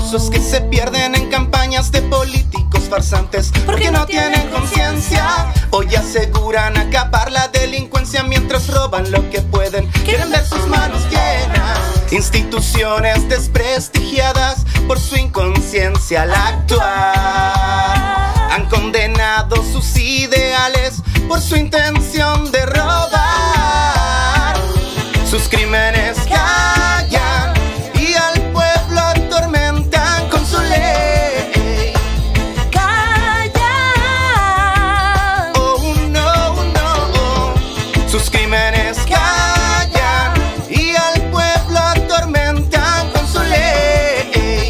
recursos que se pierden en campañas de políticos farsantes porque no tienen conciencia. Hoy aseguran acabar la delincuencia mientras roban lo que pueden. Quieren ver sus manos llenas. Instituciones desprestigiadas por su inconsciencia al actuar. Han condenado sus ideales por su intención de robar. Sus crímenes callan y al pueblo atormentan con su ley. Callan. Oh no, no. Sus crímenes callan y al pueblo atormentan con su ley.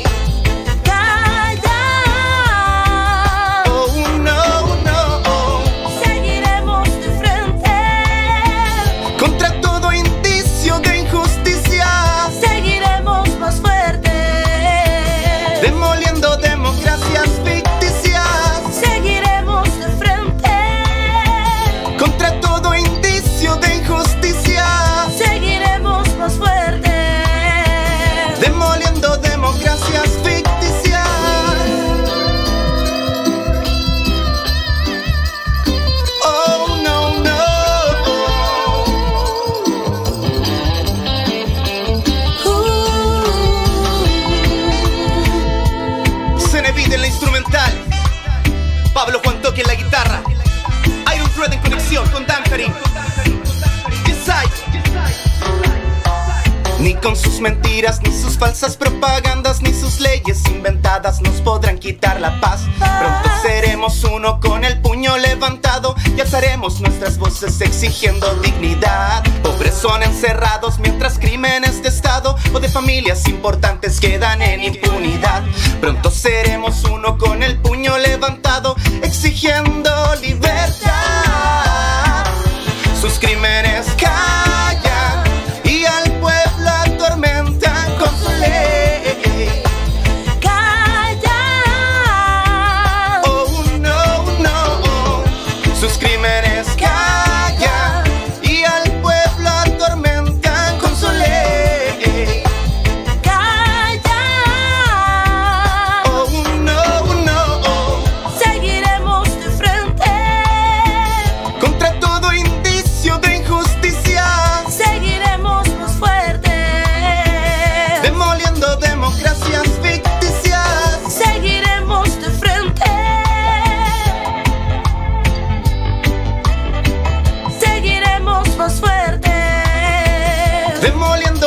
Callan. Oh no, no. Seguiremos de frente Contra todo indicio de injusticia, seguiremos más fuertes. demoliendo democracias ficticias. Seguiremos de frente Contra todo indicio de injusticia, seguiremos más fuertes. demoliendo democracias ficticias. Oh no, no. Cenevide en la instrumental, Pablo Juan Toque en la guitarra, Iron Thread en conexión con Dankarin. Ni con sus mentiras, ni sus falsas propagandas, ni sus leyes inventadas nos podrán quitar la paz. Pronto seremos uno con el puño levantado y alzaremos nuestras voces exigiendo dignidad. Pobres son encerrados mientras crímenes de Estado o de familias importantes quedan en impunidad. Pronto seremos uno con el puño levantado exigiendo libertad. Sus crímenes callan y al pueblo atormentan con su ley. Callan. Oh no, no. Sus crímenes callan y al pueblo atormentan con su ley. Callan. Oh no, no. Seguiremos de frente Contra todo indicio de injusticia, seguiremos más fuertes. demoliendo democracias ficticias. Seguiremos de frente. Seguiremos más fuertes. Demoliendo